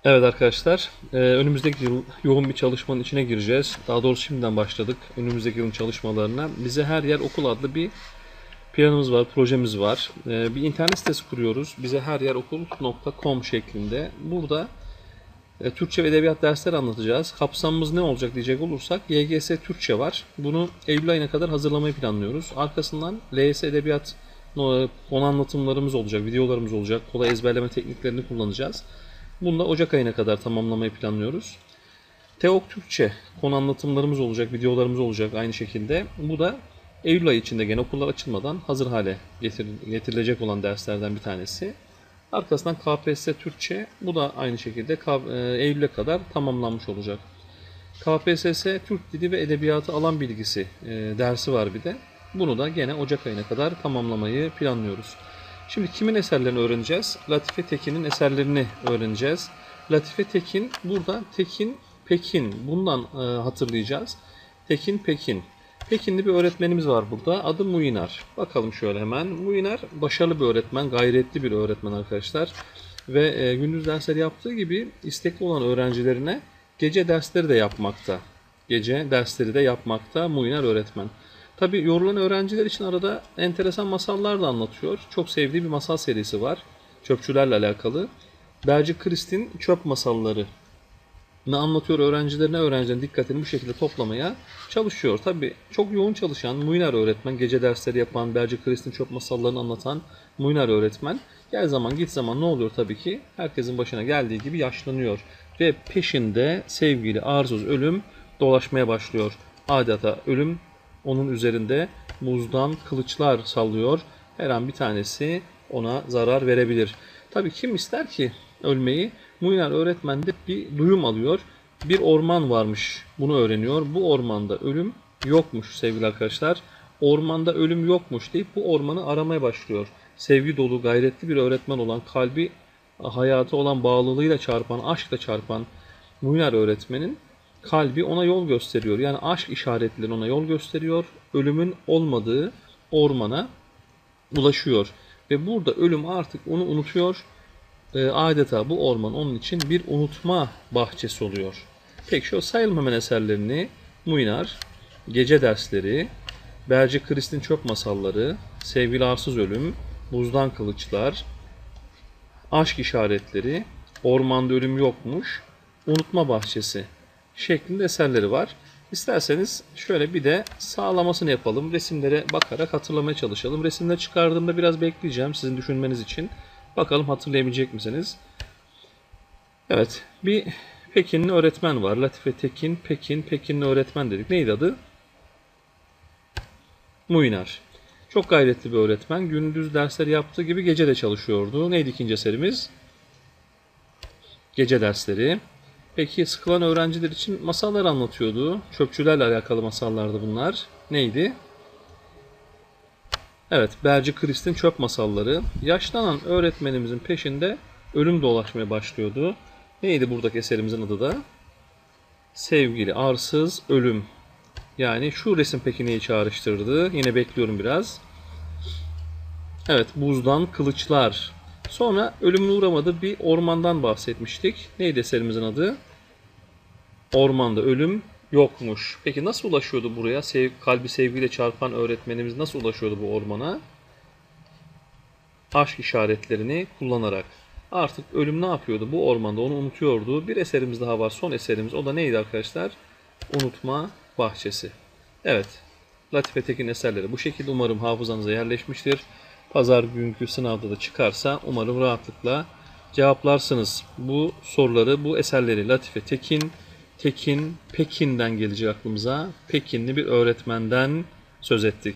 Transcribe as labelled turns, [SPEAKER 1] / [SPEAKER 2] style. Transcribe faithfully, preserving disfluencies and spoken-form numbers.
[SPEAKER 1] Evet arkadaşlar, e, önümüzdeki yıl yoğun bir çalışmanın içine gireceğiz. Daha doğrusu şimdiden başladık önümüzdeki yılın çalışmalarına. Bize her yer okul adlı bir planımız var, projemiz var. E, bir internet sitesi kuruyoruz. Bize her yer okul nokta com şeklinde. Burada e, Türkçe ve edebiyat dersleri anlatacağız. Kapsamımız ne olacak diyecek olursak Y G S Türkçe var. Bunu Eylül ayına kadar hazırlamayı planlıyoruz. Arkasından L Y S Edebiyat konu anlatımlarımız olacak, videolarımız olacak. Kolay ezberleme tekniklerini kullanacağız. Bunu da Ocak ayına kadar tamamlamayı planlıyoruz. TEOK Türkçe konu anlatımlarımız olacak, videolarımız olacak aynı şekilde. Bu da Eylül ayı içinde gene okullar açılmadan hazır hale getirilecek olan derslerden bir tanesi. Arkasından K P S S Türkçe, bu da aynı şekilde Eylül'e kadar tamamlanmış olacak. K P S S Türk Dili ve Edebiyatı alan bilgisi dersi var bir de. Bunu da gene Ocak ayına kadar tamamlamayı planlıyoruz. Şimdi kimin eserlerini öğreneceğiz? Latife Tekin'in eserlerini öğreneceğiz. Latife Tekin, burada Tekin Pekin. Bundan e, hatırlayacağız. Tekin Pekin. Pekinli bir öğretmenimiz var burada. Adı Muinar. Bakalım şöyle hemen. Muinar başarılı bir öğretmen, gayretli bir öğretmen arkadaşlar. Ve e, gündüz dersleri yaptığı gibi istekli olan öğrencilerine gece dersleri de yapmakta. Gece dersleri de yapmakta Muinar öğretmen. Tabi yorulan öğrenciler için arada enteresan masallar da anlatıyor. Çok sevdiği bir masal serisi var. Çöpçülerle alakalı. Berci Kristin Çöp Masalları ne anlatıyor öğrencilerine, öğrencilerin dikkatini bu şekilde toplamaya çalışıyor. Tabi çok yoğun çalışan Muinar öğretmen, gece dersleri yapan, Berci Kristin Çöp Masallarını anlatan Muinar öğretmen gel zaman git zaman ne oluyor tabii ki? Herkesin başına geldiği gibi yaşlanıyor. Ve peşinde sevgili arsız ölüm dolaşmaya başlıyor. Adeta ölüm onun üzerinde muzdan kılıçlar sallıyor. Her an bir tanesi ona zarar verebilir. Tabii kim ister ki ölmeyi? Muinar öğretmen de bir duyum alıyor. Bir orman varmış, bunu öğreniyor. Bu ormanda ölüm yokmuş sevgili arkadaşlar. Ormanda ölüm yokmuş deyip bu ormanı aramaya başlıyor. Sevgi dolu, gayretli bir öğretmen olan, kalbi hayatı olan bağlılığıyla çarpan, aşkla çarpan Muinar öğretmenin kalbi ona yol gösteriyor. Yani aşk işaretleri ona yol gösteriyor. Ölümün olmadığı ormana ulaşıyor. Ve burada ölüm artık onu unutuyor. E, adeta bu orman onun için bir unutma bahçesi oluyor. Peki şu sayalım hemen eserlerini. Muinar, Gece Dersleri, Berci Kristin Çöp Masalları, Sevgili Arsız Ölüm, Buzdan Kılıçlar, Aşk İşaretleri, Ormanda Ölüm Yokmuş, Unutma Bahçesi şeklinde eserleri var. İsterseniz şöyle bir de sağlamasını yapalım. Resimlere bakarak hatırlamaya çalışalım. Resimleri çıkardığımda biraz bekleyeceğim sizin düşünmeniz için. Bakalım hatırlayabilecek misiniz? Evet, bir Pekinli öğretmen var. Latife Tekin, Pekin, Pekinli öğretmen dedik. Neydi adı? Muinar. Çok gayretli bir öğretmen. Gündüz dersleri yaptığı gibi gece de çalışıyordu. Neydi ikinci eserimiz? Gece dersleri. Peki sıkılan öğrenciler için masallar anlatıyordu. Çöpçülerle alakalı masallardı bunlar. Neydi? Evet, Berci Kristin Çöp Masalları. Yaşlanan öğretmenimizin peşinde ölüm dolaşmaya başlıyordu. Neydi buradaki eserimizin adı da? Sevgili Arsız Ölüm. Yani şu resim peki neyi çağrıştırdı? Yine bekliyorum biraz. Evet, Buzdan Kılıçlar. Sonra ölümün uğramadığı bir ormandan bahsetmiştik. Neydi eserimizin adı? Ormanda ölüm yokmuş. Peki nasıl ulaşıyordu buraya? Sev, kalbi sevgiyle çarpan öğretmenimiz nasıl ulaşıyordu bu ormana? Aşk işaretlerini kullanarak. Artık ölüm ne yapıyordu? Bu ormanda onu unutuyordu. Bir eserimiz daha var. Son eserimiz. O da neydi arkadaşlar? Unutma Bahçesi. Evet. Latife Tekin eserleri bu şekilde umarım hafızanıza yerleşmiştir. Pazar günkü sınavda da çıkarsa umarım rahatlıkla cevaplarsınız. Bu soruları, bu eserleri Latife Tekin, Tekin, Pekin'den gelecek aklımıza. Pekinli bir öğretmenden söz ettik.